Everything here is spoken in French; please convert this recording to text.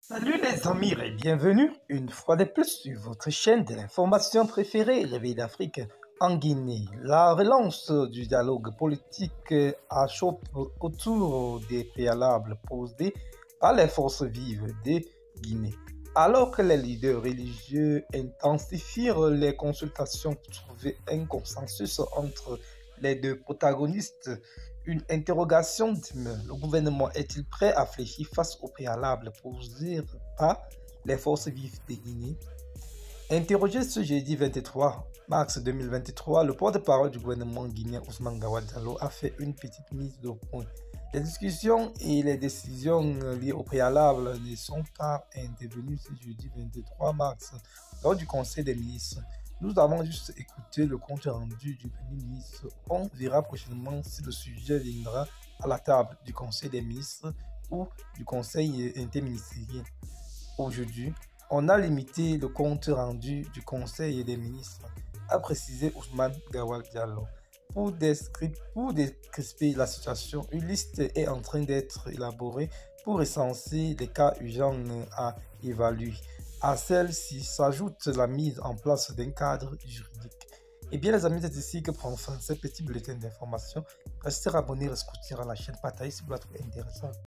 Salut les amis et bienvenue une fois de plus sur votre chaîne de l'information préférée, Réveil d'Afrique en Guinée. La relance du dialogue politique achoppe autour des préalables posés par les forces vives de Guinée. Alors que les leaders religieux intensifient les consultations pour trouver un consensus entre les deux protagonistes, une interrogation demeure. Le gouvernement est-il prêt à fléchir face au préalable posé par les forces vives de Guinée? Interrogé ce jeudi 23 mars 2023, le porte-parole du gouvernement guinéen Ousmane Gawad Diallo a fait une petite mise au point. Les discussions et les décisions liées au préalable ne sont pas intervenues ce jeudi 23 mars lors du Conseil des ministres. Nous avons juste écouté le compte rendu du Premier ministre. On verra prochainement si le sujet viendra à la table du Conseil des ministres ou du Conseil interministériel. Aujourd'hui, on a limité le compte rendu du Conseil des ministres, a précisé Ousmane Gawal Diallo. Pour décrisper la situation, une liste est en train d'être élaborée pour recenser les cas urgents à évaluer. À celle-ci s'ajoute la mise en place d'un cadre juridique. Et bien les amis, c'est ici que prend fin ce petit bulletin d'information. Restez abonnés, restez à la chaîne, partagez si vous la trouvez intéressante.